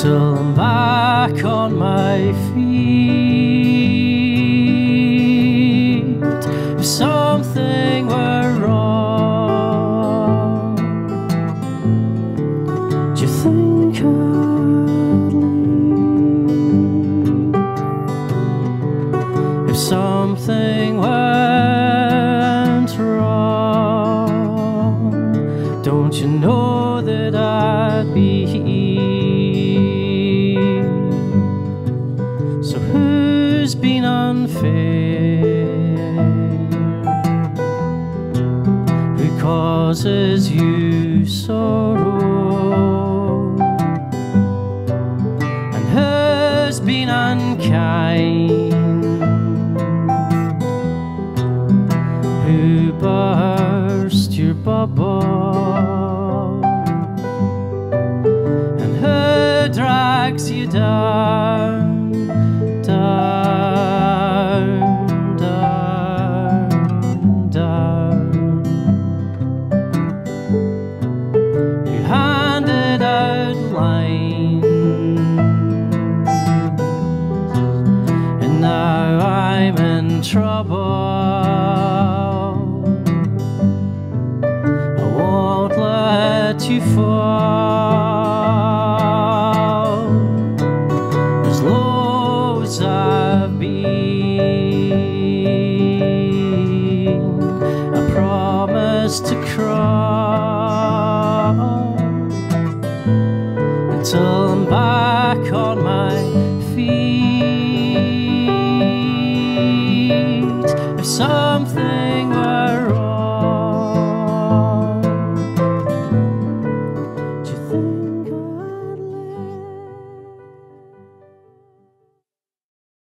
till I'm back on my feet. If something were wrong, do you think I'd leave? If something went wrong, don't you know that I'd be here? So who's been unfair? Who causes you sorrow? And who's been unkind? Who burst your bubble? And who drags you down? Down, down, down. You handed out lines, and now I'm in trouble. I won't let you fall. As low as I've been, I promise to cross.